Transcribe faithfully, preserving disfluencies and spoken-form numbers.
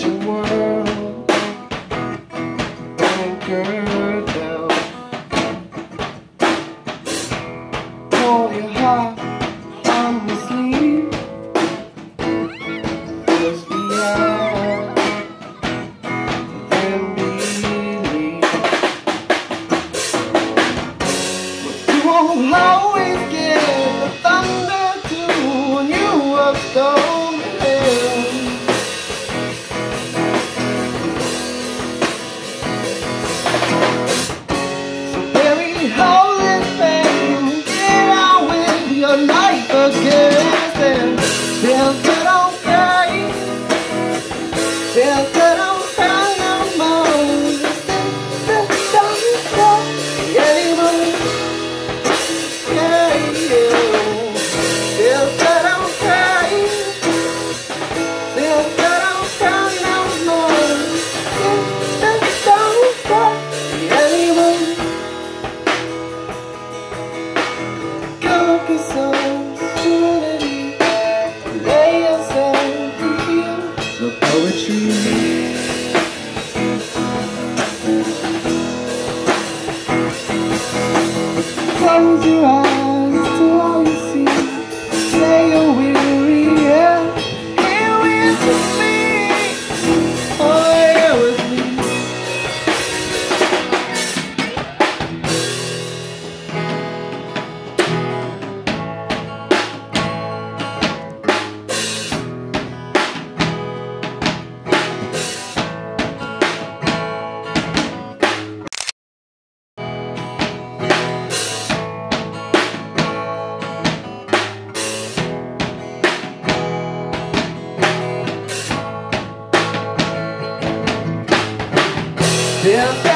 your world anchored down. Hold your heart on the sleeve. Just be out and believe. But you won't always get the thunder too when you are stoned to hell. So bury all this pain and get on with your life again. They'll set on fire. They'll set on fire no more. Don't stop anymore. Yeah, yeah. They'll set on fire. They'll set on fire no more. Don't stop anymore. Go look at some serenity. Lay yourself and feel the poetry. Close your eyes to all you see. Say you're weary, yeah. Here with me, oh here with me. Yeah.